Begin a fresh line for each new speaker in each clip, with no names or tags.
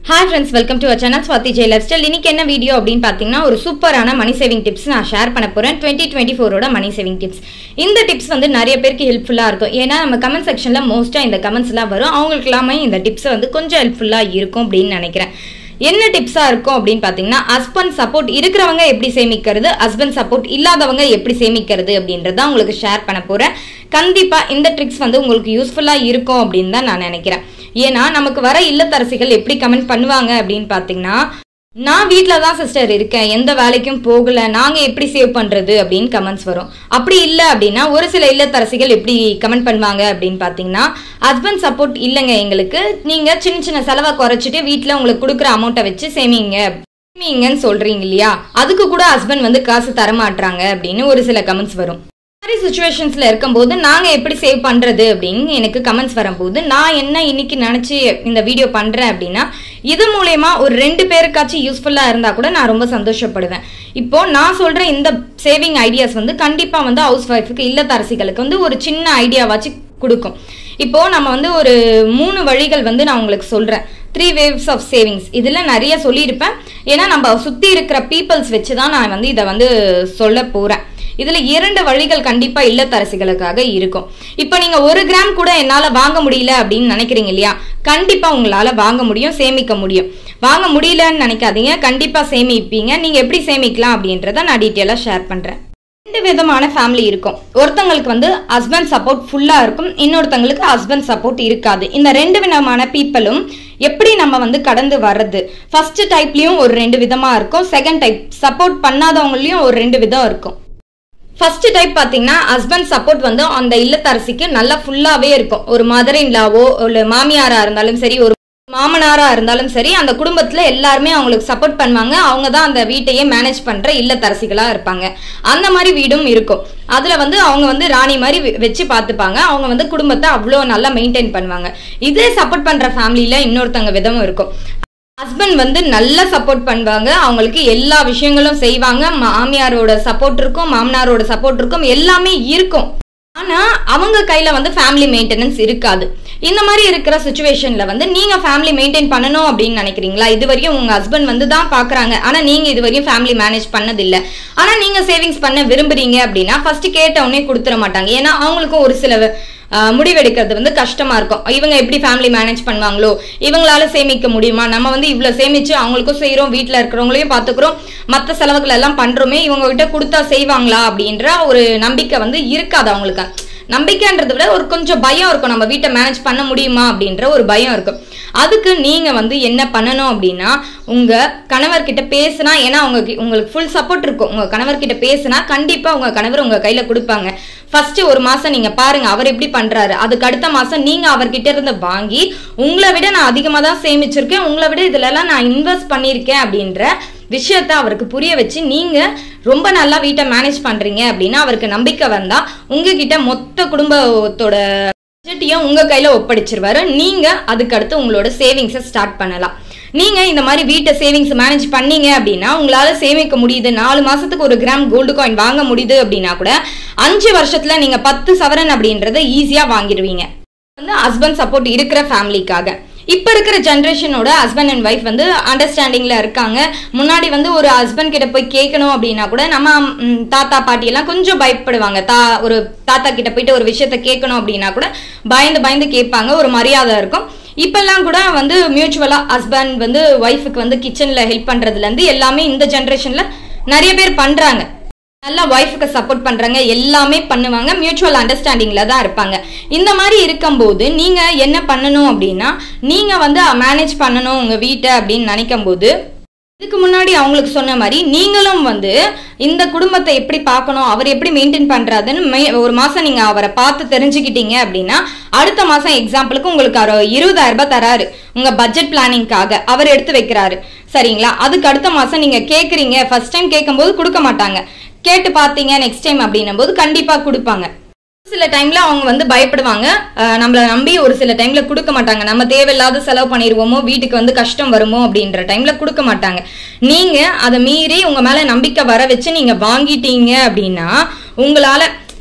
Hi friends, welcome to our channel Swati J Lifestyle. இன்னைக்கு என்ன video அப்படினு பாத்தீங்கன்னா ஒரு சூப்பரான மணி சேவிங் டிப்ஸ் நான் ஷேர் பண்ண போறேன். 2024 ஓட மணி சேவிங் டிப்ஸ். இந்த டிப்ஸ் வந்து நிறைய பேருக்கு ஹெல்ப்ஃபுல்லா இருக்கும். ஏன்னா நம்ம கமெண்ட் செக்ஷன்ல மோஸ்டா இந்த கமெண்ட்ஸ்லாம் வரும். அவங்களுக்கு எல்லாமே இந்த டிப்ஸ் வந்து கொஞ்சம் ஹெல்ப்ஃபுல்லா இருக்கும் அப்படினு நினைக்கிறேன். என்ன டிப்ஸா இருக்கும் அப்படினு பாத்தீங்கன்னா ஹஸ்பண்ட் சப்போர்ட் இருக்கிறவங்க எப்படி சேமிக்கிறது, ஹஸ்பண்ட் சப்போர்ட் இல்லாதவங்க எப்படி சேமிக்கிறது அப்படின்றத உங்களுக்கு ஷேர் பண்ண போறேன். கண்டிப்பா இந்த ட்ரிக்ஸ் வந்து உங்களுக்கு யூஸ்ஃபுல்லா இருக்கும் அப்படின்னு தான் நான் நினைக்கிறேன். ஏன்னா நமக்கு வர இல்லத்தரசிகள் எப்படி கமெண்ட் பண்ணுவாங்க அப்படின்னு பாத்தீங்கன்னா, நான் வீட்டில தான் சிஸ்டர் இருக்கேன், எந்த வேலைக்கும் போகல, நாங்க எப்படி சேவ் பண்றது அப்படின்னு கமெண்ட்ஸ் வரும். அப்படி இல்லை அப்படின்னா ஒரு சில இல்லத்தரசிகள் எப்படி கமெண்ட் பண்ணுவாங்க அப்படின்னு பாத்தீங்கன்னா, ஹஸ்பண்ட் சப்போர்ட் இல்லைங்க எங்களுக்கு, நீங்க சின்ன சின்ன செலவை குறைச்சிட்டு வீட்டில் உங்களுக்கு கொடுக்குற அமௌண்ட்டை வச்சு சேமிங்கன்னு சொல்றீங்க இல்லையா, அதுக்கு கூட ஹஸ்பண்ட் வந்து காசு தரமாட்டாங்க அப்படின்னு ஒரு சில கமெண்ட்ஸ் வரும். மாதிரி சுச்சுவேஷன்ஸ்ல இருக்கும்போது நாங்க எப்படி சேவ் பண்றது அப்படின்னு எனக்கு கமெண்ட்ஸ் வரும்போது நான் என்ன இன்னைக்கு நினைச்சு இந்த வீடியோ பண்றேன் அப்படின்னா, இது மூலமா ஒரு 2 பேருக்காச்சும் யூஸ்ஃபுல்லா இருந்தா கூட நான் ரொம்ப சந்தோஷப்படுவேன். இப்போ நான் சொல்ற இந்த சேவிங் ஐடியாஸ் வந்து கண்டிப்பா வந்து ஹவுஸ் ஒய்ஃபுக்கு இல்லத்தரசிகளுக்கு வந்து ஒரு சின்ன ஐடியாவாச்சு கொடுக்கும். இப்போ நம்ம வந்து ஒரு 3 வழிகள் வந்து நான் உங்களுக்கு சொல்றேன். 3 waves of savings. இதுல நிறைய சொல்லியிருப்பேன். ஏன்னா நம்ம சுத்தி இருக்கிற பீப்புள்ஸ் வச்சுதான் நான் வந்து இதை வந்து சொல்ல போறேன். இதுல 2 வழிகள் கண்டிப்பா இல்லத்தரசிகளுக்காக இருக்கும். இப்ப நீங்க 1 கிராம் கூட என்னால வாங்க முடியல அப்படின்னு நினைக்கிறீங்க இல்லையா, கண்டிப்பா உங்களால வாங்க முடியும், சேமிக்க முடியும். வாங்க முடியலன்னு நினைக்காதீங்க, கண்டிப்பா சேமிப்பீங்க. நீங்க எப்படி சேமிக்கலாம் அப்படின்றத நான் டீட்டெயிலா ஷேர் பண்றேன். 2 விதமான ஃபேமிலி இருக்கும். ஒருத்தங்களுக்கு வந்து ஹஸ்பண்ட் சப்போர்ட் ஃபுல்லா இருக்கும், இன்னொருத்தங்களுக்கு ஹஸ்பண்ட் சப்போர்ட் இருக்காது. இந்த 2 விதமான பீப்புளும் எப்படி நம்ம வந்து கடந்து வர்றது, ஃபர்ஸ்ட் டைப்லயும் ஒரு 2 விதமா இருக்கும், செகண்ட் டைப் சப்போர்ட் பண்ணாதவங்களையும் ஒரு 2 விதம் இருக்கும். ஃபர்ஸ்ட் டைப் பாத்தீங்கன்னா ஹஸ்பண்ட் சப்போர்ட் வந்து அந்த இல்லத்தரசிக்கு நல்லா ஃபுல்லாவே இருக்கும். ஒரு மதர் இன் லாவோ ஒரு மாமியாரா இருந்தாலும் சரி, ஒரு மாமனாரா இருந்தாலும் சரி, அந்த குடும்பத்துல எல்லாருமே அவங்களுக்கு சப்போர்ட் பண்ணுவாங்க. அவங்க தான் அந்த வீட்டையே மேனேஜ் பண்ற இல்லத்தரசிகளா இருப்பாங்க. அந்த மாதிரி வீடும் இருக்கும். அதுல வந்து அவங்க வந்து ராணி மாதிரி வச்சு பார்த்துப்பாங்க. அவங்க வந்து குடும்பத்தை அவ்வளோ நல்லா மெயின்டைன் பண்ணுவாங்க. இதே சப்போர்ட் பண்ற ஃபேமிலியில இன்னொருத்தங்க விதமும் இருக்கும். ஹஸ்பண்ட் வந்து நல்லா சப்போர்ட் பண்ணுவாங்க, அவங்களுக்கு எல்லா விஷயங்களும் செய்வாங்க, மாமியாரோட சப்போர்ட் இருக்கும், மாமனாரோட சப்போர்ட் இருக்கும், எல்லாமே இருக்கும். ஆனா அவங்க கையில வந்து ஃபேமிலி மெயின்டெனன்ஸ் இருக்காது. இந்த மாதிரி இருக்கிற சிச்சுவேஷன்ல வந்து நீங்க ஃபேமிலி மெயின்டைன் பண்ணணும் அப்படின்னு நினைக்கிறீங்களா, இது வரையும் உங்க ஹஸ்பண்ட் வந்து தான் பாக்குறாங்க, ஆனா நீங்க இது வரையும் ஃபேமிலி மேனேஜ் பண்ணதில்லை, ஆனா நீங்க சேவிங்ஸ் பண்ண விரும்புறீங்க அப்படின்னா ஃபர்ஸ்ட் கேட்ட உடனே கொடுத்துட மாட்டாங்க. ஏன்னா அவங்களுக்கும் ஒரு சில முடிவெடுக்கிறது வந்து கஷ்டமா இருக்கும். இவங்க எப்படி ஃபேமிலி மேனேஜ் பண்ணுவாங்களோ, இவங்களால சேமிக்க முடியுமா, நம்ம வந்து இவ்வளவு சேமிச்சு அவங்களுக்கும் செய்யறோம், வீட்டுல இருக்கிறவங்களையும் பாத்துக்கிறோம், மற்ற செலவுகள் எல்லாம் பண்றோமே, இவங்க கிட்ட கொடுத்தா செய்வாங்களா அப்படின்ற ஒரு நம்பிக்கை வந்து இருக்காது. அவங்களுக்கு நம்பிக்கைன்றதை விட ஒரு கொஞ்சம் பயம் இருக்கும், நம்ம வீட்டை மேனேஜ் பண்ண முடியுமா அப்படின்ற ஒரு பயம் இருக்கும். அதுக்கு நீங்க வந்து என்ன பண்ணணும் அப்படின்னா, உங்க கணவர்கிட்ட பேசினா, ஏன்னா உங்களுக்கு ஃபுல் சப்போர்ட் இருக்கும், உங்க கணவர்கிட்ட பேசினா கண்டிப்பா உங்க கணவர் உங்க கையில கொடுப்பாங்க. ஃபர்ஸ்ட் 1 மாசம் நீங்க பாருங்க அவர் எப்படி பண்றாரு, அதுக்கு அடுத்த மாசம் நீங்க அவர்கிட்ட இருந்து வாங்கி, உங்களை விட நான் அதிகமா தான் சேமிச்சிருக்கேன், உங்களை விட இதுல எல்லாம் நான் இன்வெஸ்ட் பண்ணிருக்கேன் அப்படின்ற விஷயத்த அவருக்கு புரிய வச்சு நீங்க ரொம்ப நல்லா வீட்டை மேனேஜ் பண்றீங்க அப்படின்னா அவருக்கு நம்பிக்கை வந்தா உங்ககிட்ட மொத்த குடும்பத்தோட பட்ஜெட்டையும் உங்க கையில ஒப்படைச்சிருவாரு. நீங்க அதுக்கு அடுத்து உங்களோட சேவிங்ஸை ஸ்டார்ட் பண்ணலாம். நீங்க இந்த மாதிரி வீட்டை சேவிங்ஸ் மேனேஜ் பண்ணீங்க அப்படின்னா உங்களால சேமிக்க முடியுது. 4 மாசத்துக்கு 1 கிராம் கோல்டு காயின் வாங்க முடியுது அப்படின்னா கூட 5 வருஷத்துல நீங்க 10 சவரன் அப்படின்றத ஈஸியா வாங்கிடுவீங்க. வந்து ஹஸ்பண்ட் சப்போர்ட் இருக்கிற ஃபேமிலிக்காக. இப்ப இருக்கிற ஜென்ரேஷனோட ஹஸ்பண்ட் அண்ட் ஒய்ஃப் வந்து அண்டர்ஸ்டாண்டிங்ல இருக்காங்க. முன்னாடி வந்து ஒரு ஹஸ்பண்ட் கிட்ட போய் கேட்கணும் அப்படின்னா கூட நம்ம தாத்தா பாட்டி எல்லாம் கொஞ்சம் பயப்படுவாங்க. ஒரு தாத்தா கிட்ட போயிட்டு ஒரு விஷயத்த கேட்கணும் அப்படின்னா கூட பயந்து கேட்பாங்க, ஒரு மரியாதை இருக்கும். இப்பெல்லாம் கூட வந்து மியூச்சுவலா ஹஸ்பண்ட் வந்து ஒய்ஃபுக்கு வந்து கிச்சன்ல ஹெல்ப் பண்றதுல இருந்து எல்லாமே இந்த ஜென்ரேஷன்ல நிறைய பேர் பண்றாங்க. நல்லா ஒய்ஃபுக்கு சப்போர்ட் பண்றாங்க, எல்லாமே பண்ணுவாங்க, மியூச்சுவல் அண்டர்ஸ்டாண்டிங்ல தான் இருப்பாங்க. இந்த மாதிரி இருக்கும்போது நீங்க என்ன பண்ணணும் அப்படின்னா, நீங்க வந்து மேனேஜ் பண்ணணும் உங்க வீட்டை அப்படின்னு நினைக்கும் போது, இதுக்கு முன்னாடி அவங்களுக்கு சொன்ன மாதிரி நீங்களும் வந்து இந்த குடும்பத்தை எப்படி பார்க்கணும், அவர் எப்படி மெயின்டைன் பண்றாருன்னு 1 மாசம் நீங்க அவரை பார்த்து தெரிஞ்சுக்கிட்டீங்க அப்படின்னா, அடுத்த மாசம் எக்ஸாம்பிளுக்கு உங்களுக்கு 20,000 ரூபாய் தராரு உங்க பட்ஜெட் பிளானிங்காக, அவர் எடுத்து வைக்கிறாரு சரிங்களா. அதுக்கு அடுத்த மாசம் நீங்க கேட்குறீங்க, ஃபர்ஸ்ட் டைம் கேட்கும் போது கொடுக்க மாட்டாங்க, கேட்டு பார்த்தீங்க நெக்ஸ்ட் டைம் அப்படின்னும் போது கண்டிப்பா கொடுப்பாங்க. சில டைம்ல அவங்க வந்து பயப்படுவாங்க, நம்மள நம்பி ஒரு சில டைம்ல கொடுக்க மாட்டாங்க, நம்ம தேவையில்லாத செலவு பண்ணிடுவோமோ, வீட்டுக்கு வந்து கஷ்டம் வருமோ அப்படின்ற டைம்ல கொடுக்க மாட்டாங்க. நீங்க அதை மீறி உங்க மேல நம்பிக்கை வர வச்சு நீங்க வாங்கிட்டீங்க அப்படின்னா உங்களால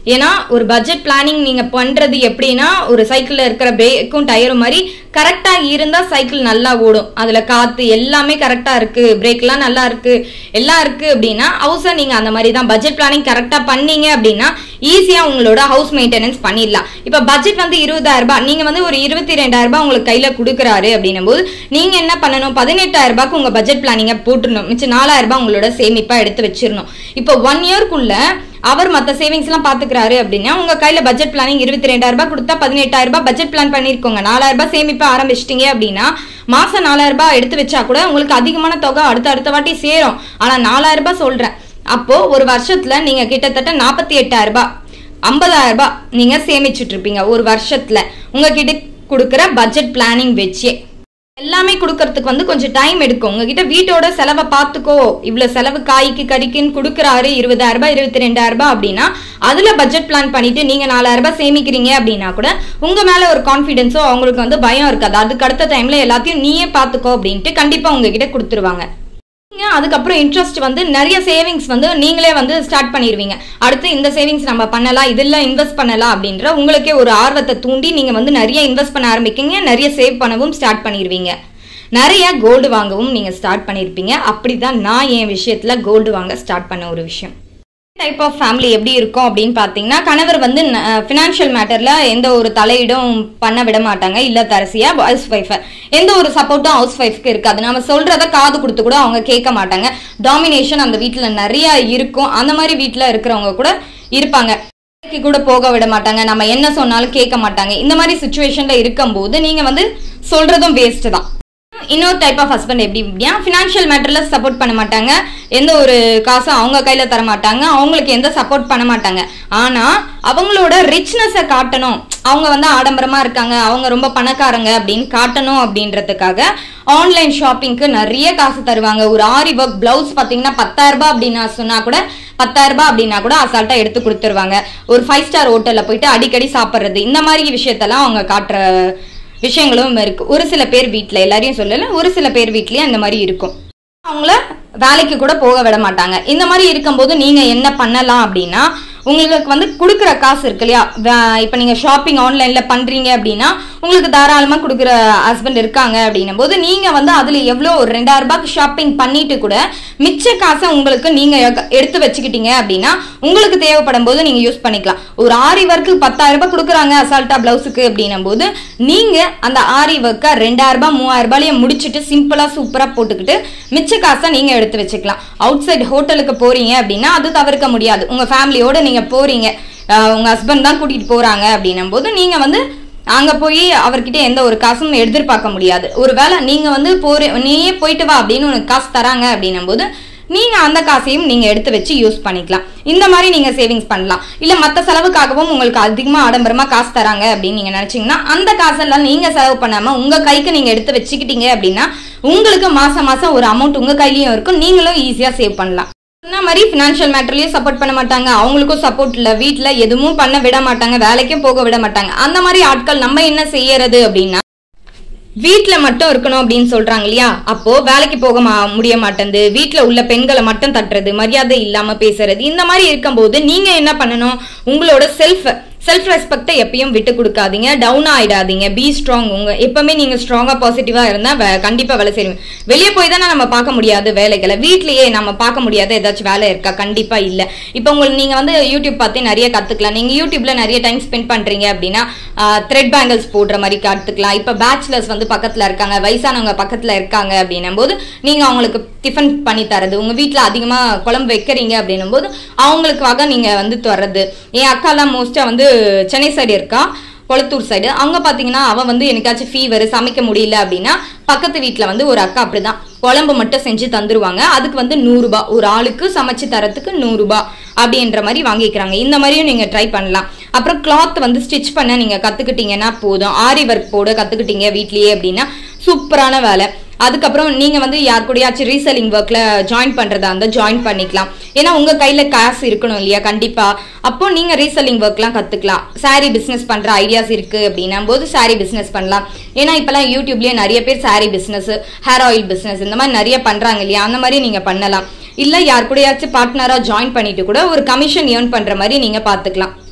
ஏன்னா ஒரு பட்ஜெட் பிளானிங் நீங்க பண்றது எப்படின்னா ஒரு சைக்கிள்ல இருக்கிற பிரேக்கும் டயரும் மாதிரி கரெக்டா இருந்தா சைக்கிள் நல்லா ஓடும். அதுல காத்து எல்லாமே கரெக்டா இருக்கு, பிரேக் எல்லாம் நல்லா இருக்கு, எல்லாம் இருக்கு அப்படின்னா ஹவுஸை நீங்க அந்த மாதிரி தான் பட்ஜெட் பிளானிங் கரெக்டா பண்ணீங்க அப்படின்னா ஈஸியா உங்களோட ஹவுஸ் மெயின்டெனன்ஸ் பண்ணிடலாம். இப்ப பட்ஜெட் வந்து 20,000 ரூபாய், நீங்க வந்து ஒரு 22,000 ரூபாய் உங்களுக்கு கையில கொடுக்குறாரு அப்படின்னும் போது நீங்க என்ன பண்ணணும், 18,000 ரூபாய்க்கு உங்க பட்ஜெட் பிளானிங்க போட்டுடணும். மிச்சம் 4,000 ரூபாய் உங்களோட சேமிப்பா எடுத்து வச்சிடணும். இப்போ 1 இயர்க்குள்ள அவர் மத்த சேவிங்ஸ் எல்லாம் பாத்துக்கிறாரு அப்படின்னா உங்க கையில பட்ஜெட் பிளானிங் 22,000 ரூபாய் கொடுத்தா 18,000 ரூபாய் பட்ஜெட் பிளான் பண்ணிருக்கோங்க. 4,000 ரூபாய் சேமிப்பா ஆரம்பிச்சிட்டீங்க அப்படின்னா மாசம் 4,000 ரூபாய் எடுத்து வச்சா கூட உங்களுக்கு அதிகமான தொகை அடுத்த வாட்டி சேரும். ஆனா 4,000 ரூபாய் சொல்றேன். அப்போ ஒரு வருஷத்துல நீங்க கிட்டத்தட்ட 48,000 ரூபாய் 50,000 ரூபாய் நீங்க சேமிச்சுட்டு இருப்பீங்க ஒரு வருஷத்துல உங்ககிட்ட கொடுக்குற பட்ஜெட் பிளானிங் வச்சு. எல்லாமே கொடுக்கறதுக்கு வந்து கொஞ்சம் டைம் எடுக்கும். உங்ககிட்ட வீட்டோட செலவை பார்த்துக்கோ, இவ்வளவு செலவு காய்க்கு கறிக்குன்னு கொடுக்குறாரு 20,000 ரூபாய் 22,000 ரூபாய் அப்படின்னா அதுல பட்ஜெட் பிளான் பண்ணிட்டு நீங்க 4,000 ரூபாய் சேமிக்கிறீங்க அப்படின்னா கூட உங்க மேல ஒரு கான்பிடன்ஸோ அவங்களுக்கு வந்து பயம் இருக்காது. அதுக்கு அடுத்த டைம்ல எல்லாத்தையும் நீயே பாத்துக்கோ அப்படின்ட்டு கண்டிப்பா உங்ககிட்ட கொடுத்துருவாங்க. அதுக்கப்புறம் இன்ட்ரெஸ்ட் வந்து நிறைய சேவிங்ஸ் வந்து நீங்களே வந்து ஸ்டார்ட் பண்ணிடுவீங்க. அடுத்து இந்த சேவிங்ஸ் நம்ம பண்ணலாம், இதெல்லாம் இன்வெஸ்ட் பண்ணலாம் அப்படின்ற உங்களுக்கே ஒரு ஆர்வத்தை தூண்டி நீங்க வந்து நிறைய இன்வெஸ்ட் பண்ண ஆரம்பிக்கீங்க, நிறைய சேவ் பண்ணவும் ஸ்டார்ட் பண்ணிடுவீங்க. நிறைய கோல்டு வாங்கவும் நீங்க ஸ்டார்ட் பண்ணிருப்பீங்க. அப்படிதான் நான் என் விஷயத்துல கோல்டு வாங்க ஸ்டார்ட் பண்ண ஒரு விஷயம். டைப் ஆஃப் ஃபேமிலி எப்படி இருக்கும் அப்படின்னு பாத்தீங்கன்னா கணவர் வந்து பினான்சியல் மேட்டர்ல எந்த ஒரு தலையீடும் பண்ண விட மாட்டாங்க. இல்ல தரசியா ஹவுஸ் ஒய்ஃப் எந்த ஒரு சப்போர்ட்டும் ஹவுஸ் ஒய்ஃப்க்கு இருக்காது. நம்ம சொல்றத காது கொடுத்து கூட அவங்க கேட்க மாட்டாங்க. டாமினேஷன் அந்த வீட்டுல நிறைய இருக்கும். அந்த மாதிரி வீட்டுல இருக்கிறவங்க கூட இருப்பாங்க. கூட போக விட மாட்டாங்க, நம்ம என்ன சொன்னாலும் கேட்க மாட்டாங்க. இந்த மாதிரி சிச்சுவேஷன்ல இருக்கும் போது நீங்க வந்து சொல்றதும் வேஸ்ட் தான். இன்னொரு டைப் ஆஃப் ஹஸ்பண்ட் எப்படி இப்படியா பினான்சியல் மேட்டர்ல சப்போர்ட் பண்ண மாட்டாங்க, எந்த ஒரு காசும் அவங்க கையில தர மாட்டாங்க, அவங்களுக்கு எந்த சப்போர்ட் பண்ண மாட்டாங்க. ஆனா அவங்களோட ரிச்னஸை காட்டணும், அவங்க வந்து ஆடம்பரமா இருக்காங்க, அவங்க ரொம்ப பணக்காரங்க அப்படின்னு காட்டணும் அப்படின்றதுக்காக ஆன்லைன் ஷாப்பிங்க்கு நிறைய காசு தருவாங்க. ஒரு ஆரி ஒர்க் பிளவுஸ் பாத்தீங்கன்னா 10,000 ரூபாய் அப்படின்னா சொன்னா கூட 10,000 ரூபாய் அப்படின்னா கூட அசால்ட்டா எடுத்து கொடுத்துருவாங்க. ஒரு 5 ஸ்டார் ஹோட்டல்ல போயிட்டு அடிக்கடி சாப்பிடுறது, இந்த மாதிரி விஷயத்தெல்லாம் அவங்க காட்டுற விஷயங்களும் இருக்கு. ஒரு சில பேர் வீட்டுல, எல்லாரையும் சொல்லல, ஒரு சில பேர் வீட்லயே அந்த மாதிரி இருக்கும். அவங்கள வேலைக்கு கூட போக விட மாட்டாங்க. இந்த மாதிரி இருக்கும்போது நீங்க என்ன பண்ணலாம் அப்படின்னா உங்களுக்கு வந்து கொடுக்குற காசு இருக்கு இல்லையா, இப்ப நீங்க ஷாப்பிங் ஆன்லைன்ல பண்றீங்க அப்படின்னா உங்களுக்கு தாராளமா கொடுக்குற ஹஸ்பண்ட் இருக்காங்க அப்படின்னும் போது நீங்க வந்து அதுல எவ்வளவு ஒரு 2,000 ரூபாய்க்கு ஷாப்பிங் பண்ணிட்டு கூட மிச்ச காசை உங்களுக்கு நீங்க எடுத்து வச்சுக்கிட்டீங்க அப்படின்னா உங்களுக்கு தேவைப்படும் போது நீங்க யூஸ் பண்ணிக்கலாம். ஒரு ஆரி ஒர்க்கு 10,000 ரூபாய் கொடுக்குறாங்க அசால்ட்டா பிளவுஸுக்கு அப்படின்னும் போது நீங்க அந்த ஆரி ஒர்க்கை 2,000 ரூபாய் 3,000 ரூபாயிலேயே முடிச்சுட்டு சிம்பிளா சூப்பரா போட்டுக்கிட்டு மிச்ச காசை நீங்க எடுத்து வச்சுக்கலாம். அவுட் சைட் ஹோட்டலுக்கு போறீங்க அப்படின்னா அது தவிர்க்க முடியாது. உங்க ஃபேமிலியோட நீங்க போறீங்க, உங்க ஹஸ்பண்ட் தான் கூட்டிட்டு போறாங்க அப்படின்னும் போது நீங்க வந்து அங்க போய் அவர்கிட்ட எந்த ஒரு காசும் எதிர்பார்க்க முடியாது. ஒருவேளை நீங்க வந்து நீயே போயிட்டு வா அப்படின்னு உனக்கு காசு தராங்க அப்படின்னும் போது நீங்க அந்த காசையும் நீங்க எடுத்து வச்சு யூஸ் பண்ணிக்கலாம். இந்த மாதிரி நீங்க சேவிங்ஸ் பண்ணலாம். இல்ல மத்த செலவுக்காகவும் உங்களுக்கு அதிகமா ஆடம்பரமா காசு தராங்க அப்படின்னு நீங்க நினைச்சீங்கன்னா அந்த காசெல்லாம் நீங்க செலவு பண்ணாம உங்க கைக்கு நீங்க எடுத்து வச்சுக்கிட்டீங்க அப்படின்னா உங்களுக்கு மாசம் மாசம் ஒரு அமௌண்ட் உங்க கையிலயும் இருக்கும், நீங்களும் ஈஸியா சேவ் பண்ணலாம். சொன்ன மாதிரி பினான்சியல் மேட்டர்லயும் சப்போர்ட் பண்ண மாட்டாங்க, அவங்களுக்கும் சப்போர்ட் இல்ல, வீட்டுல எதுவும் பண்ண விட மாட்டாங்க, வேலைக்கும் போக விட மாட்டாங்க. அந்த மாதிரி ஆட்கள் நம்ம என்ன செய்யறது அப்படின்னா வீட்டுல மட்டும் இருக்கணும் அப்படின்னு சொல்றாங்க இல்லையா, அப்போ வேலைக்கு போக முடிய மாட்டேங்குது, வீட்டுல உள்ள பெண்களை மட்டும் தட்டுறது, மரியாதை இல்லாம பேசுறது, இந்த மாதிரி இருக்கும்போது நீங்க என்ன பண்ணணும், உங்களோட செல்ஃப் ரெஸ்பெக்டை எப்பயும் விட்டு கொடுக்காதீங்க, டவுன் ஆயிடாதீங்க, பி ஸ்ட்ராங். உங்க எப்பவுமே நீங்க ஸ்ட்ராங்கா பாசிட்டிவா இருந்தா கண்டிப்பா வேலை செய்வீங்க. வெளியே போய் தானே நம்ம பார்க்க முடியாது வேலைகளை, வீட்லயே நம்ம பார்க்க முடியாத ஏதாச்சும் வேலை இருக்கா? கண்டிப்பா இல்ல. இப்போ உங்களுக்கு நீங்க வந்து யூடியூப் பார்த்து நிறைய கத்துக்கலாம். நீங்க யூடியூப்ல நிறைய டைம் ஸ்பெண்ட் பண்றீங்க அப்படின்னா த்ரெட் பேங்கிள்ஸ் போடுற மாதிரி கத்துக்கலாம். இப்ப பேச்சுலர்ஸ் வந்து பக்கத்துல இருக்காங்க, வயசானவங்க பக்கத்துல இருக்காங்க அப்படின்னும் போது நீங்க அவங்களுக்கு டிஃபன் பண்ணி தரது, உங்க வீட்டுல அதிகமா குழம்பு வைக்கிறீங்க அப்படின்னும் போது அவங்களுக்காக நீங்க வந்து தர்றது. என் அக்காலாம் மோஸ்டா வந்து சென்னை சைடு இருக்கா, கொளத்தூர் சைடு, அவங்க பாத்தீங்கன்னா அவ வந்து எனக்காச்சும் ஃபீவர் சமைக்க முடியல அப்படின்னா பக்கத்து வீட்டுல வந்து ஒரு அக்கா அப்படிதான் குழம்பு மட்டும் செஞ்சு தந்துருவாங்க. அதுக்கு வந்து 100 ரூபாய், ஒரு ஆளுக்கு சமைச்சு தரத்துக்கு 100 ரூபாய் அப்படின்ற மாதிரி வாங்கிக்கிறாங்க. இந்த மாதிரியும் நீங்க ட்ரை பண்ணலாம். அப்புறம் கிளாத் வந்து ஸ்டிச் பண்ண நீங்க கத்துக்கிட்டீங்கன்னா போதும், ஆரி ஒர்க் போட கத்துக்கிட்டீங்க வீட்லயே அப்படின்னா சூப்பரான வேலை. அதுக்கப்புறம் நீங்க வந்து யார் கூடயாச்சும் ரீசெல்லிங் ஒர்க்ல ஜாயின் பண்றதா இருந்தா ஜாயின் பண்ணிக்கலாம். ஏன்னா உங்க கையில காசு இருக்கணும் இல்லையா, கண்டிப்பா. அப்போ நீங்க ரீசெல்லிங் ஒர்க்லாம் கத்துக்கலாம். சாரி பிசினஸ் பண்ற ஐடியாஸ் இருக்கு அப்படின்னா போது சாரி பிசினஸ் பண்ணலாம். ஏன்னா இப்பெல்லாம் யூடியூப்லயே நிறைய பேர் sari business, hair oil business இந்த மாதிரி நிறைய பண்றாங்க இல்லையா, அந்த மாதிரி நீங்க பண்ணலாம். இல்ல யார் கூடயாச்சும் பார்ட்னரா ஜாயின் பண்ணிட்டு கூட ஒரு கமிஷன் ஏர்ன் பண்ற மாதிரி நீங்க பாத்துக்கலாம்.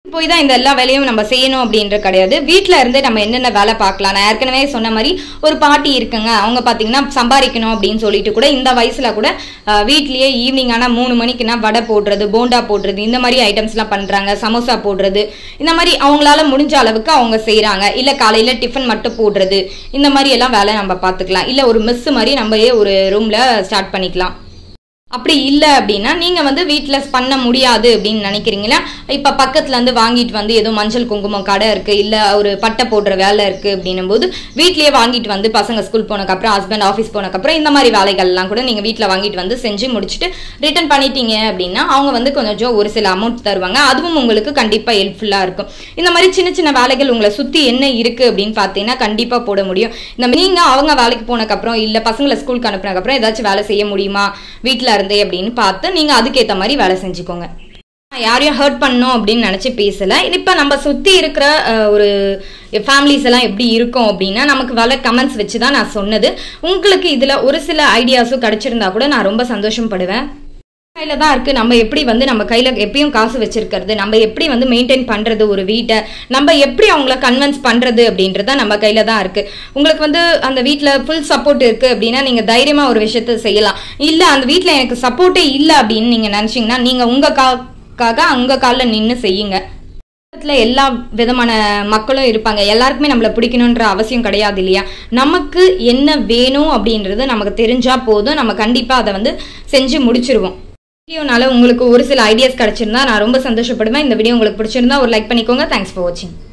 போய் தான் இந்த எல்லா வேலையும் நம்ம செய்யணும் அப்படின்ற கிடையாது. வீட்டில் இருந்தே நம்ம என்னென்ன வேலை பார்க்கலாம். நான் ஏற்கனவே சொன்ன மாதிரி ஒரு பாட்டி இருக்குங்க, அவங்க பார்த்தீங்கன்னா சம்பாதிக்கணும் அப்படின்னு சொல்லிட்டு கூட இந்த வயசுல கூட வீட்லயே ஈவினிங் ஆனால் 3 மணிக்குன்னா வடை போடுறது, போண்டா போடுறது, இந்த மாதிரி ஐட்டம்ஸ்லாம் பண்ணுறாங்க. சமோசா போடுறது, இந்த மாதிரி அவங்களால முடிஞ்ச அளவுக்கு அவங்க செய்கிறாங்க. இல்லை காலையில் டிஃபன் மட்டும் போடுறது, இந்த மாதிரி எல்லாம் வேலை நம்ம பார்த்துக்கலாம். இல்லை ஒரு மெஸ் மாதிரி நம்ம ஒரு ரூமில் ஸ்டார்ட் பண்ணிக்கலாம். அப்படி இல்லை அப்படின்னா நீங்கள் வந்து வீட்டில் பண்ண முடியாது அப்படின்னு நினைக்கிறீங்களா, இப்போ பக்கத்துலேருந்து வாங்கிட்டு வந்து ஏதோ மஞ்சள் குங்குமம் கடை இருக்குது, இல்லை ஒரு பட்டை போடுற வேலை இருக்குது அப்படின்னும் போது வீட்லேயே வாங்கிட்டு வந்து பசங்க ஸ்கூல் போனதுக்கப்புறம், ஹஸ்பண்ட் ஆஃபீஸ் போனதுக்கப்புறம் இந்த மாதிரி வேலைகள்லாம் கூட நீங்கள் வீட்டில் வாங்கிட்டு வந்து செஞ்சு முடிச்சுட்டு ரிட்டர்ன் பண்ணிட்டீங்க அப்படின்னா அவங்க வந்து கொஞ்சம் ஒரு சில அமௌண்ட் தருவாங்க. அதுவும் உங்களுக்கு கண்டிப்பாக ஹெல்ப்ஃபுல்லாக இருக்கும். இந்த மாதிரி சின்ன சின்ன வேலைகள் உங்களை சுற்றி என்ன இருக்குது அப்படின்னு பார்த்தீங்கன்னா கண்டிப்பாக போட முடியும். இந்த நீங்கள் அவங்க வேலைக்கு போனதுக்கப்புறம் இல்லை பசங்களை ஸ்கூலுக்கு அனுப்புனதுக்கப்புறம் ஏதாச்சும் வேலை செய்ய முடியுமா வீட்டில் இருந்தே அப்படின்னு பார்த்து நீங்க அதுக்கேற்ற மாதிரி வேலை செஞ்சுக்கோங்க. யாரையும் ஹர்ட் பண்ணணும் அப்படின்னு நினைச்சு பேசல. இப்ப நம்ம சுத்தி இருக்கிற ஒரு ஃபேமிலிஸ் எல்லாம் எப்படி இருக்கும் அப்படின்னா நமக்கு வர கமெண்ட்ஸ் வச்சுதான் நான் சொன்னது. உங்களுக்கு இதுல ஒரு சில ஐடியாஸும் கிடைச்சிருந்தா கூட நான் ரொம்ப சந்தோஷப்படுவேன். கையில தான் இருக்கு. நம்ம எப்படி வந்து நம்ம கையில எப்பயும் காசு வச்சிருக்கிறது, நம்ம எப்படி வந்து மெயின்டைன் பண்றது ஒரு வீட்டை, நம்ம எப்படி அவங்கள கன்வின்ஸ் பண்றது அப்படின்றத நம்ம கையில தான் இருக்கு. உங்களுக்கு வந்து அந்த வீட்டுல ஃபுல் சப்போர்ட் இருக்கு அப்படின்னா நீங்க தைரியமா ஒரு விஷயத்த செய்யலாம். இல்ல அந்த வீட்டுல எனக்கு சப்போர்ட்டே இல்லை அப்படின்னு நீங்க நினைச்சீங்கன்னா நீங்க உங்களுக்காக உங்க காலில் நின்று செய்யுங்க. எல்லா விதமான மக்களும் இருப்பாங்க. எல்லாருக்குமே நம்மள பிடிக்கணும்ன்ற அவசியம் கிடையாது இல்லையா. நமக்கு என்ன வேணும் அப்படின்றது நமக்கு தெரிஞ்சா போதும், நம்ம கண்டிப்பா அதை வந்து செஞ்சு முடிச்சிருவோம். வீடியோனால உங்களுக்கு ஒரு சில ஐடியாஸ் கிடைச்சிருந்தா நான் ரொம்ப சந்தோஷப்படுவேன். இந்த வீடியோ உங்களுக்கு பிடிச்சிருந்தா ஒரு லைக் பண்ணிக்கோங்க. தேங்க்ஸ் ஃபார் வாட்சிங்.